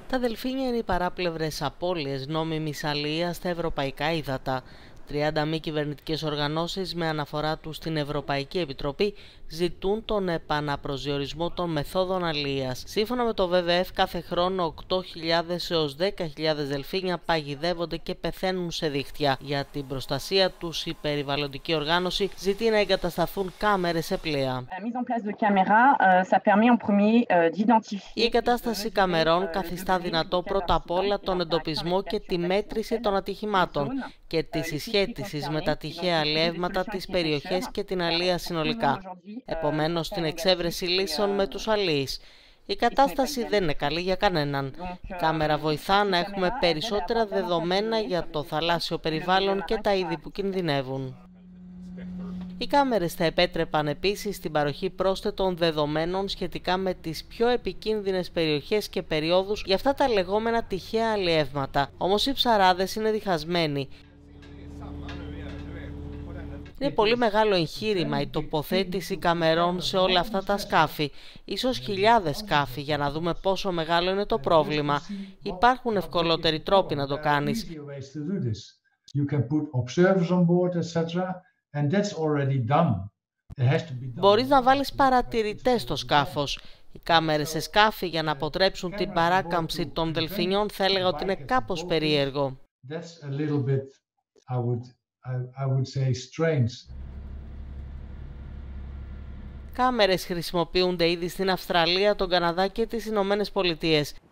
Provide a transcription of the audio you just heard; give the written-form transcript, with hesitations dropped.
Τα δελφίνια είναι οι παράπλευρες απώλειες νόμιμης αλείας στα ευρωπαϊκά ύδατα. 30 μη κυβερνητικές οργανώσεις με αναφορά τους στην Ευρωπαϊκή Επιτροπή ζητούν τον επαναπροσδιορισμό των μεθόδων αλείας. Σύμφωνα με το WWF, κάθε χρόνο 8.000 έως 10.000 δελφίνια παγιδεύονται και πεθαίνουν σε δίχτυα. Για την προστασία τους, η περιβαλλοντική οργάνωση ζητεί να εγκατασταθούν κάμερες σε πλοία. Η εγκατάσταση καμερών καθιστά δυνατό πρώτα απ' όλα τον εντοπισμό και τη μέτρηση των ατυχημάτων και τη συσχέτιση με τα τυχαία αλλιεύματα, τις περιοχές και την αλεία συνολικά. Επομένως, την εξέβρεση λύσεων με τους αλίεις. Η κατάσταση δεν είναι καλή για κανέναν. Η κάμερα βοηθά να έχουμε περισσότερα δεδομένα για το θαλάσσιο περιβάλλον και τα είδη που κινδυνεύουν. Οι κάμερες θα επέτρεπαν επίσης την παροχή πρόσθετων δεδομένων σχετικά με τις πιο επικίνδυνες περιοχές και περιόδους για αυτά τα λεγόμενα τυχαία αλλιεύματα. Όμως οι ψαράδες είναι διχασμένοι. Είναι πολύ μεγάλο εγχείρημα η τοποθέτηση καμερών σε όλα αυτά τα σκάφη, ίσως χιλιάδες σκάφη, για να δούμε πόσο μεγάλο είναι το πρόβλημα. Υπάρχουν ευκολότεροι τρόποι να το κάνεις. Μπορείς να βάλεις παρατηρητές στο σκάφος. Οι κάμερες σε σκάφη για να αποτρέψουν την παράκαμψη των δελφινιών θα έλεγα ότι είναι κάπως περίεργο. Κάμερες χρησιμοποιούνται ήδη στην Αυστραλία, τον Καναδά και τις Ηνωμένες Πολιτείες.